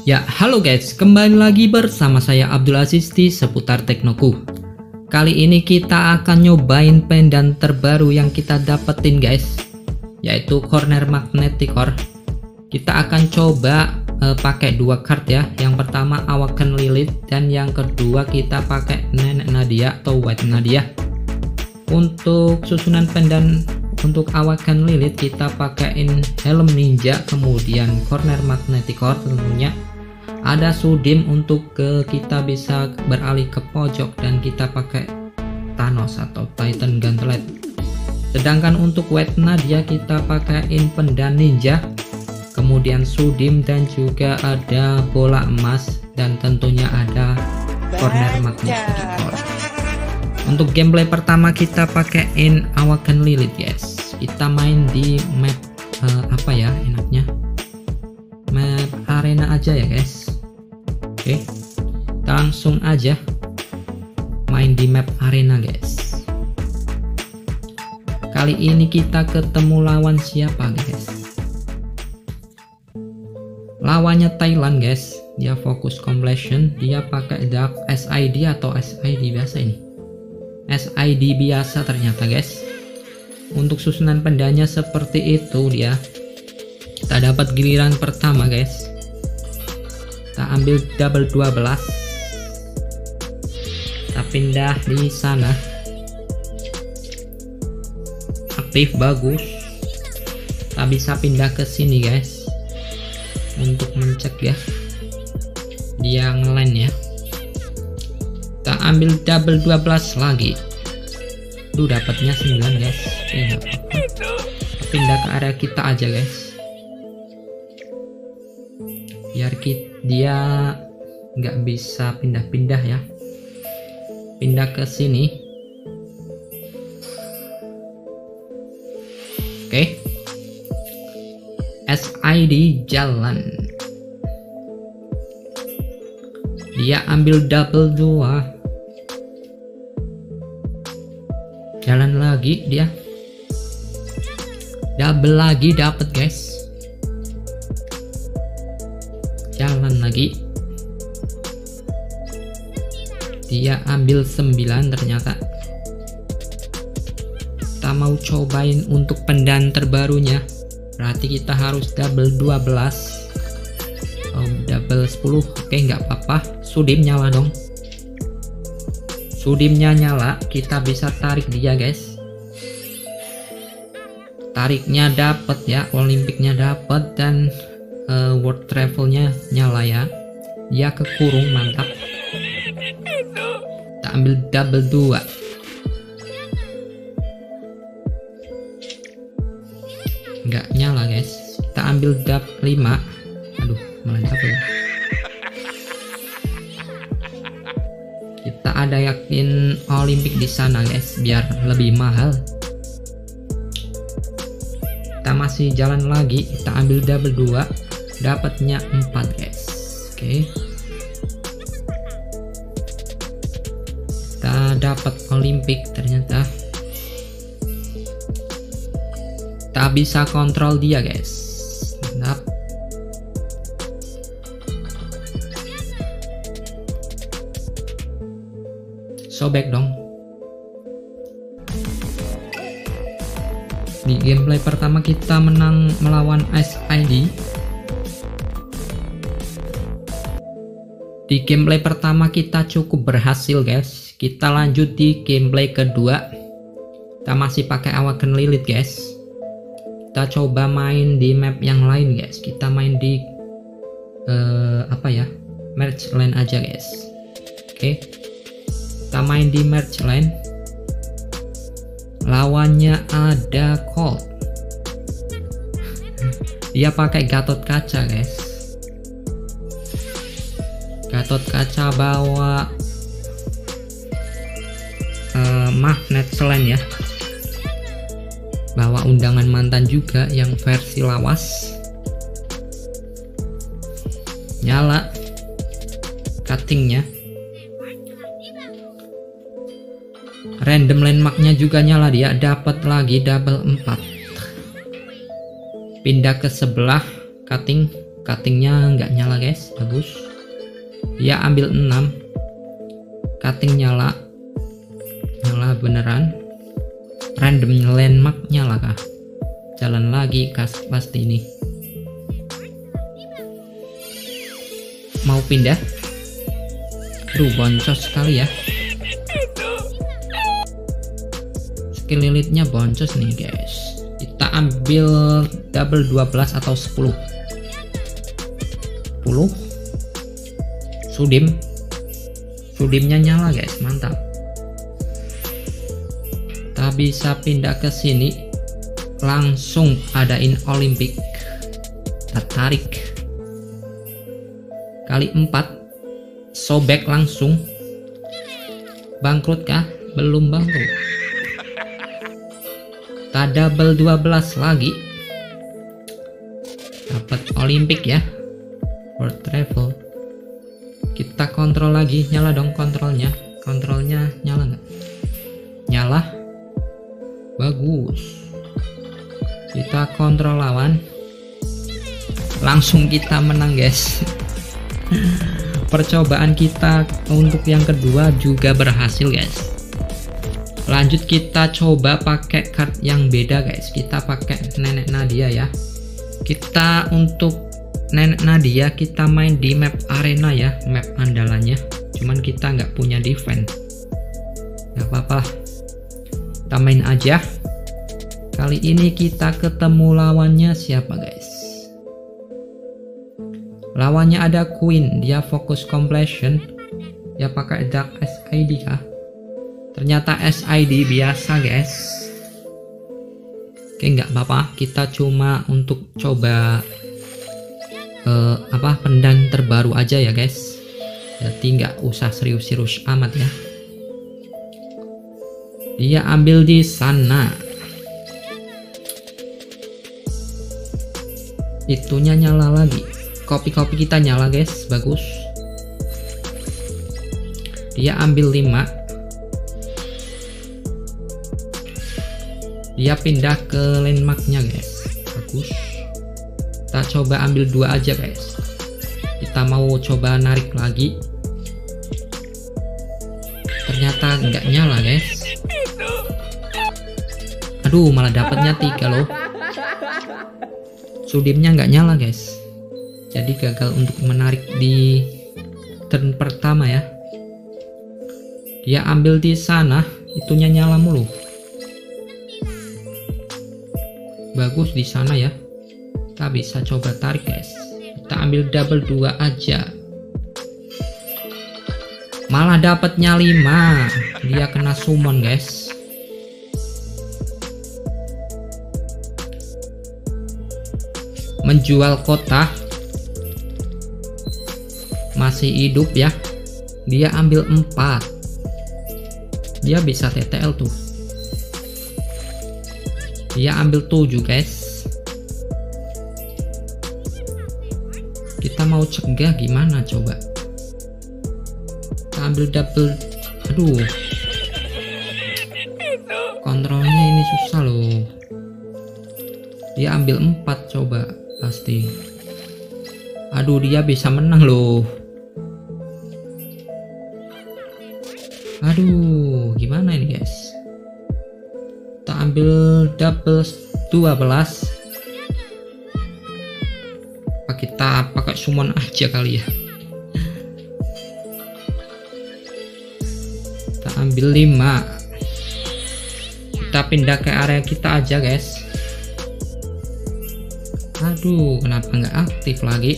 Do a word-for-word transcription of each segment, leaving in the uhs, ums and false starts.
Ya, halo guys, kembali lagi bersama saya Abdul Aziz di seputar Teknoku. Kali ini kita akan nyobain pendan terbaru yang kita dapetin guys, yaitu Corner Magnetic Core. Kita akan coba uh, pakai dua card ya. Yang pertama Awaken Lilith dan yang kedua kita pakai Nenek Nadia atau White Nadia. Untuk susunan pendan untuk Awaken Lilith kita pakaiin helm ninja, kemudian Corner Magnetic Core tentunya. Ada Sudim untuk ke kita bisa beralih ke pojok dan kita pakai Thanos atau Titan Gauntlet. Sedangkan untuk White Nadia kita pakaiin pendan ninja, kemudian Sudim dan juga ada bola emas dan tentunya ada Corner Magnetic Core. Untuk gameplay pertama kita pakaiin Awaken Lilith guys. Kita main di map uh, apa ya enaknya? Map arena aja ya guys. Oke, kita langsung aja main di map arena guys. Kali ini kita ketemu lawan siapa guys? Lawannya Thailand guys. Dia fokus completion, dia pakai dark S I D atau S I D biasa ini. S I D biasa ternyata guys. Untuk susunan pendanya seperti itu dia. Kita dapat giliran pertama guys. Kita ambil double dua belas. Kita pindah di sana. Aktif bagus. Kita bisa pindah ke sini guys. Untuk mencegah dia ngeland ya. Kita ambil double dua belas lagi. Duh, dapatnya sembilan guys. Oke, nggak apa-apa. Kita pindah ke area kita aja guys. Biar kita, dia nggak bisa pindah-pindah ya. Pindah ke sini. Oke. S I D jalan. Dia ambil double dua. Jalan lagi dia. Double lagi dapat guys. Jalan lagi. Dia ambil sembilan ternyata. Kita mau cobain untuk pendan terbarunya. Berarti kita harus double dua belas. Oh, double sepuluh. Oke, nggak apa-apa. Sudim nyala dong. Sudimnya nyala, kita bisa tarik dia guys. Tariknya dapat ya, Olimpiknya dapat dan uh, world travelnya nyala ya. Dia kekurung, mantap. Kita ambil double dua. Nggak nyala guys. Kita ambil double lima. Aduh, malah double. Kita ada yakin Olimpik di sana guys, biar lebih mahal. Kita masih jalan lagi, kita ambil double dua, dapatnya empat guys. Oke. Kita dapat Olimpik ternyata. Kita bisa kontrol dia guys. Mantap. Sobek dong. Di gameplay pertama kita menang melawan S I D. Di gameplay pertama kita cukup berhasil guys. Kita lanjut di gameplay kedua. Kita masih pakai Awaken Lilith guys. Kita coba main di map yang lain guys. Kita main di uh, apa ya? Merge Land aja guys. Oke. Okay. Kita main di Merge Land. Lawannya ada Colt. Dia pakai Gatot Kaca guys. Gatot Kaca bawa uh, magnet selain ya. Bawa undangan mantan juga yang versi lawas. Nyala cuttingnya. Random landmarknya juga nyala, dia dapat lagi double empat. Pindah ke sebelah cutting. cuttingnya nggak nyala guys. Bagus. Dia ambil enam, cutting nyala, nyala beneran. Random landmark nyala kah? Jalan lagi kas pasti ini. Mau pindah? Aduh, boncos sekali ya. Skill elite-nya boncos nih guys. Kita ambil double dua belas atau sepuluh. sepuluh. Sudim. Sudimnya nyala guys, mantap. Kita bisa pindah ke sini. Langsung adain Olimpik. Kita tarik. Kali empat. Sobek langsung. Bangkrut kah? Belum bangkrut. Kita double dua belas lagi. Dapat Olimpik ya. World travel. Kita kontrol lagi. Nyala dong kontrolnya. Kontrolnya nyala nggak? Nyala. Bagus. Kita kontrol lawan. Langsung kita menang guys. Percobaan kita untuk yang kedua juga berhasil guys. Lanjut kita coba pakai card yang beda guys. Kita pakai Nenek Nadia ya. Kita untuk Nenek Nadia kita main di map arena ya, map andalannya. Cuman kita nggak punya defense. Gak apa-apa, kita main aja. Kali ini kita ketemu lawannya siapa guys? Lawannya ada Queen, dia fokus completion. Dia pakai Dark S I D kah? Ternyata S I D biasa guys. Oke, nggak apa-apa, kita cuma untuk coba uh, apa pendan terbaru aja ya guys. Jadi nggak usah serius-serius amat ya. Dia ambil di sana. Itunya nyala lagi. Kopi-kopi kita nyala guys, bagus. Dia ambil lima. Dia pindah ke landmarknya guys, bagus. Kita coba ambil dua aja guys. Kita mau coba narik lagi. Ternyata nggak nyala guys. Aduh, malah dapatnya tiga loh. Sudimnya nggak nyala guys. Jadi gagal untuk menarik di turn pertama ya. Dia ambil di sana, itunya nyala mulu. Bagus di sana ya. Kita bisa coba tarik guys. Kita ambil double dua aja. Malah dapatnya lima. Dia kena summon guys. Menjual kota. Masih hidup ya. Dia ambil empat. Dia bisa T T L tuh. Dia ambil tujuh guys. Kita mau cegah gimana coba? Kita ambil double. Aduh, kontrolnya ini susah loh. Dia ambil empat coba pasti. Aduh, dia bisa menang loh. Aduh, gimana ini guys? Kita ambil double dua belas. Apa kita pakai summon aja kali ya? Kita ambil lima. Kita pindah ke area kita aja guys. Aduh, kenapa nggak aktif lagi?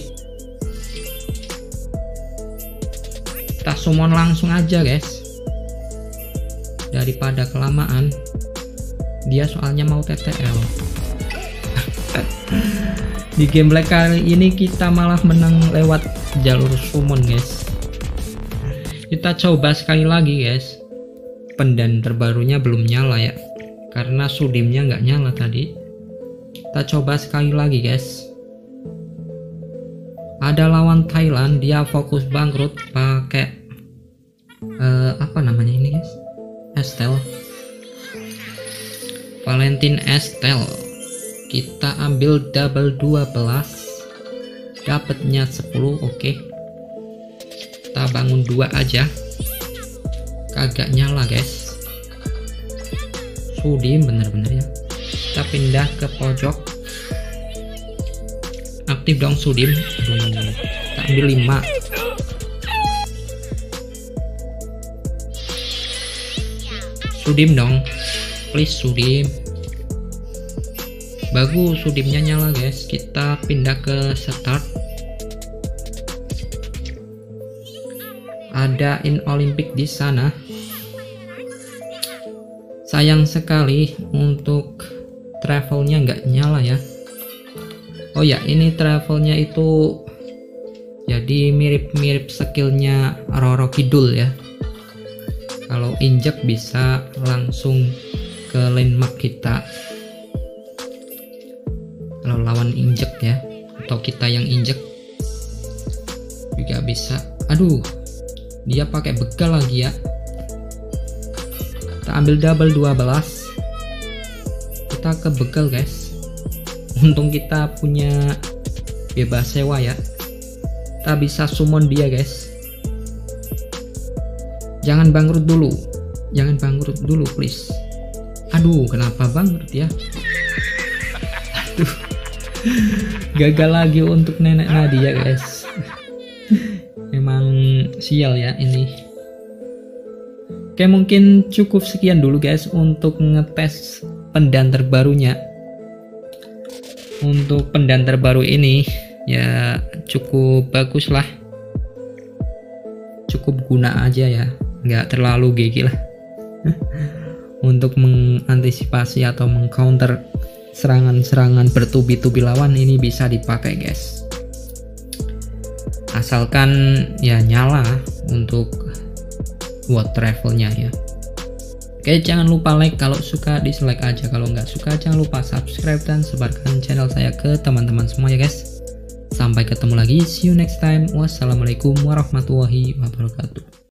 Kita summon langsung aja guys. Daripada kelamaan. Dia soalnya mau T T L. Di gameplay kali ini kita malah menang lewat jalur summon guys. Kita coba sekali lagi guys. Pendan terbarunya belum nyala ya, karena sudimnya nggak nyala tadi. Kita coba sekali lagi guys. Ada lawan Thailand, dia fokus bangkrut pakai uh, apa namanya ini guys? Estelle. Valentine Estelle. Kita ambil double dua belas. dapatnya sepuluh. Oke, kita bangun dua aja, kagak nyala guys. Sudim bener-bener ya. Kita pindah ke pojok, aktif dong Sudim. hmm, kita ambil lima. Sudim dong, please Sudim. Bagus, Sudimnya nyala guys. Kita pindah ke start. Ada in Olympic di sana. Sayang sekali untuk travelnya nggak nyala ya. Oh ya, ini travelnya itu jadi mirip-mirip skillnya Roro Kidul ya. Kalau injek bisa langsung ke landmark kita. Kalau lawan injek ya, atau kita yang injek juga bisa. Aduh, dia pakai begal lagi ya. Kita ambil double dua belas. Kita ke begal guys. Untung kita punya bebas sewa ya. Kita bisa summon dia guys. Jangan bangkrut dulu, jangan bangkrut dulu please. Aduh, kenapa bangkrut ya? Aduh, gagal lagi untuk nenek Nadia guys. Memang sial ya ini. Oke, mungkin cukup sekian dulu guys untuk ngetes pendan terbarunya. Untuk pendan terbaru ini ya cukup bagus lah, cukup guna aja ya, nggak terlalu G G lah. Untuk mengantisipasi atau mengcounter serangan-serangan bertubi-tubi lawan, ini bisa dipakai guys, asalkan ya nyala untuk buat travelnya ya. Oke, jangan lupa like kalau suka, dislike aja kalau nggak suka. Jangan lupa subscribe dan sebarkan channel saya ke teman-teman semua ya guys. Sampai ketemu lagi, see you next time. Wassalamualaikum warahmatullahi wabarakatuh.